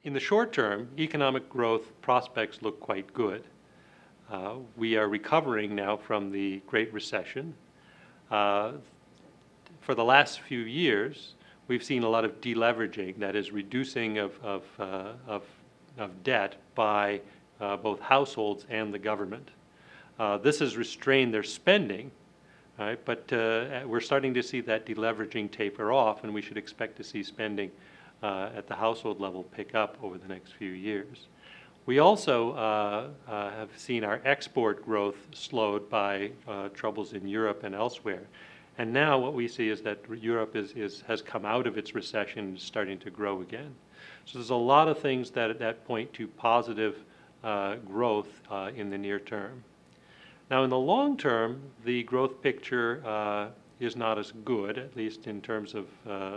In the short term, economic growth prospects look quite good. We are recovering now from the Great Recession. For the last few years, we've seen a lot of deleveraging, that is, reducing of debt by both households and the government. This has restrained their spending, right? But we're starting to see that deleveraging taper off, and we should expect to see spending at the household level pick up over the next few years. We also have seen our export growth slowed by troubles in Europe and elsewhere. And now what we see is that Europe has come out of its recession and is starting to grow again. So there's a lot of things that point to positive growth in the near term. Now in the long term, the growth picture is not as good, at least in terms of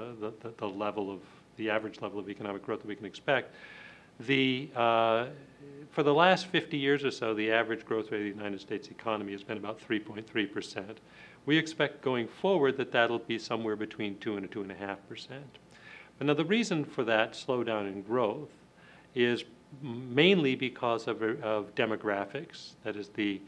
the average level of economic growth that we can expect. For the last 50 years or so, the average growth rate of the United States economy has been about 3.3%. We expect going forward that that'll be somewhere between 2 and 2.5%. But now the reason for that slowdown in growth is mainly because of demographics. That is, the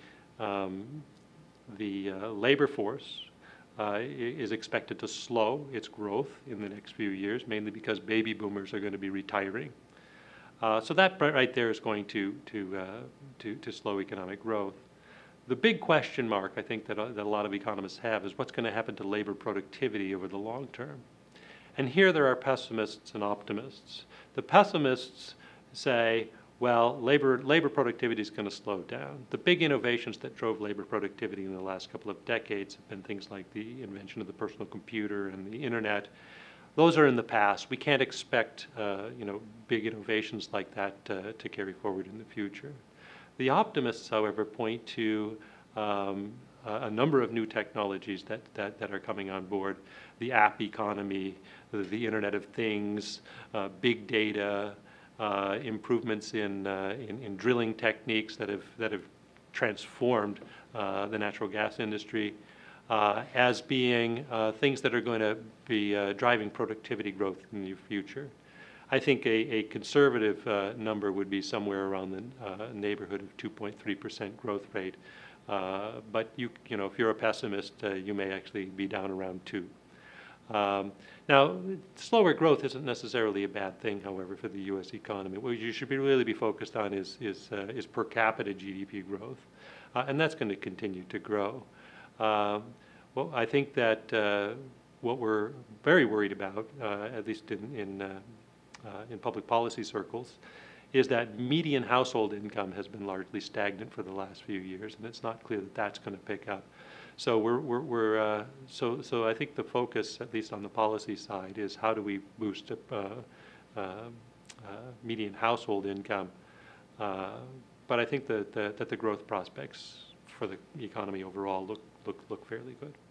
labor force is expected to slow its growth in the next few years, mainly because baby boomers are going to be retiring. So that right there is going to slow economic growth. The big question mark, I think, that a lot of economists have is what's going to happen to labor productivity over the long term. And here there are pessimists and optimists. The pessimists say, well, labor productivity is going to slow down. The big innovations that drove labor productivity in the last couple of decades have been things like the invention of the personal computer and the internet. Those are in the past. We can't expect big innovations like that to carry forward in the future. The optimists, however, point to a number of new technologies that are coming on board: the app economy, the Internet of Things, big data, improvements in drilling techniques that have transformed the natural gas industry, as being things that are going to be driving productivity growth in the future. I think a conservative number would be somewhere around the neighborhood of 2.3% growth rate. But if you're a pessimist, you may actually be down around 2. Now, slower growth isn't necessarily a bad thing, however, for the U.S. economy. What you should really be focused on is per capita GDP growth, and that's going to continue to grow. Well, I think that what we're very worried about, at least in public policy circles, is that median household income has been largely stagnant for the last few years, and it's not clear that that's going to pick up. So so I think the focus, at least on the policy side, is how do we boost median household income. But I think that the growth prospects for the economy overall look fairly good.